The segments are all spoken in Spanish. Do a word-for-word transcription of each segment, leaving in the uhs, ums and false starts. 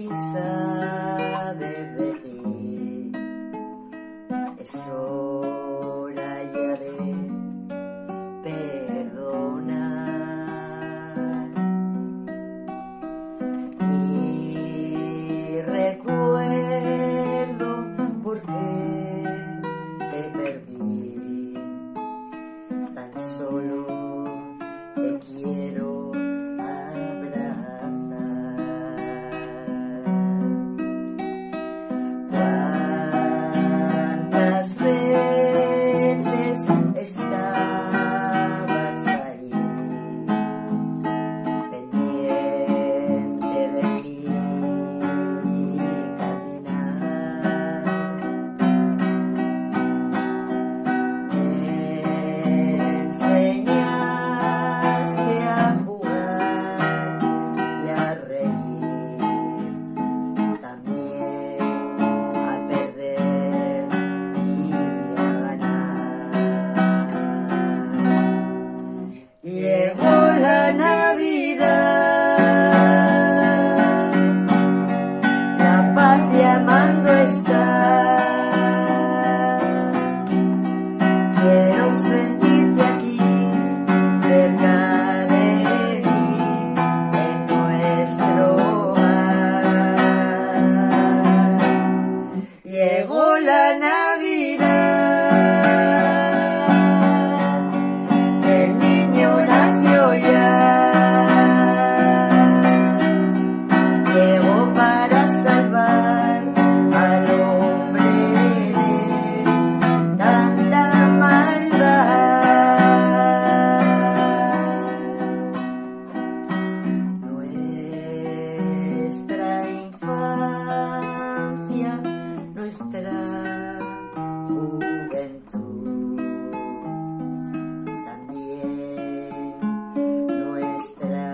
sin saber de ti. Es hora ya de perdonar. Ni recuerdo por qué te perdí. Tan solo te quiero abrazar. ¿Cuántas veces estabas ahí, pendiente de mí caminar? Me enseñaste a jugar y a reír, también a perder y a ganar. Llegó la Navidad, la paz llamando está. Quiero sentirte aquí, cerca de mí, en nuestro hogar. Llegó la Navidad, el niño nació ya. Llegó para salvar al hombre de tanta maldad. Nuestra infancia, nuestra juventud, también nuestra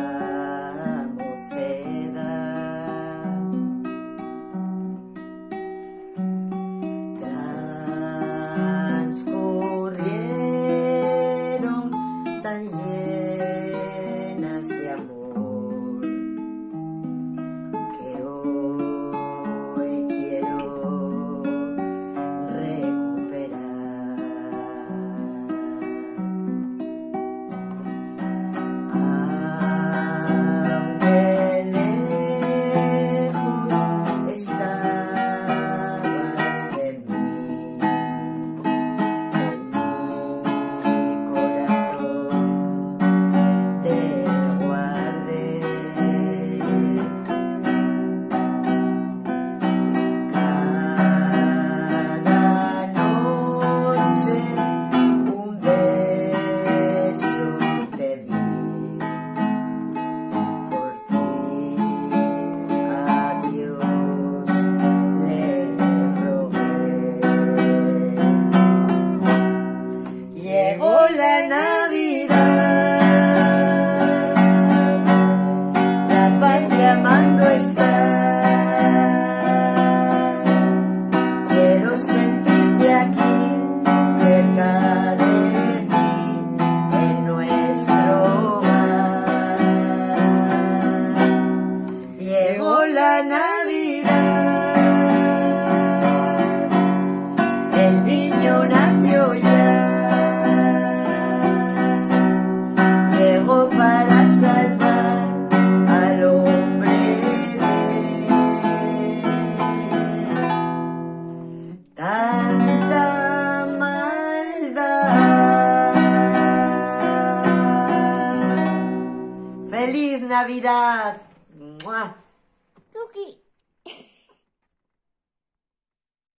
mocedad, transcurrieron tan llenas de amor que hoy quiero recuperar. Aunque lejos estabas de mí, en mi corazón te guardé. Cada noche un beso te di, por ti a Dios le rogué. Llegó la Navidad, la paz llamando está. Quiero sentirte aquí, cerca de mí, en nuestro hogar. Llegó la Navidad, el niño nació ya. Llegó para salvar al hombre de tanta maldad. ¡Feliz Navidad! ¡Mua! Tuki.